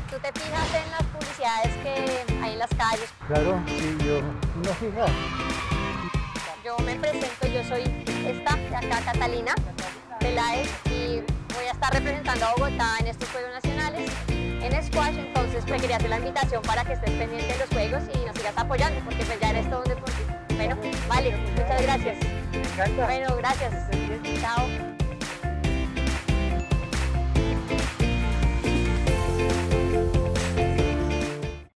¿Tú te fijas en las publicidades que hay en las calles? Claro, sí, yo no fija. Yo me presento, yo soy esta de acá, Catalina Peláez, y voy a estar representando a Bogotá en estos Juegos Nacionales en squash. Entonces me quería hacer la invitación para que estés pendiente de los juegos y nos sigas apoyando, porque pues ya eres todo un deportista. Bueno, vale, muchas gracias. Me encanta. Bueno, gracias. Chao.